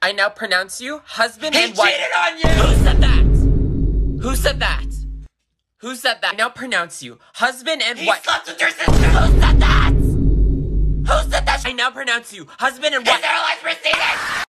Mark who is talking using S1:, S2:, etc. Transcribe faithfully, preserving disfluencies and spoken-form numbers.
S1: I now pronounce you husband
S2: He
S1: and wife.
S2: cheated on you!
S1: Who said that? Who said that? Who said that? I now pronounce you husband and
S2: He
S1: wife.
S2: slept with your sister!
S1: Who said that? Who said that? I now pronounce you husband and
S2: Is
S1: wife.
S2: there a life proceeding?